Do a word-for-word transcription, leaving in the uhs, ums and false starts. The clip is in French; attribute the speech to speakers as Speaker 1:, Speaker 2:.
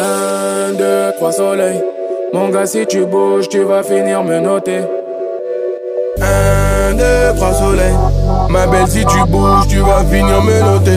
Speaker 1: Un, deux, trois soleils. Mon gars, si tu bouges, tu vas finir me noter.
Speaker 2: Un, deux, trois soleils. Ma belle, si tu bouges, tu vas finir me noter.